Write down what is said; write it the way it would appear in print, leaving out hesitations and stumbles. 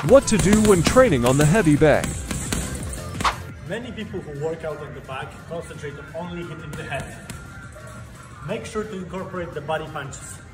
What to do when training on the heavy bag. Many people who work out on the back concentrate on only hitting the head. Make sure to incorporate the body punches.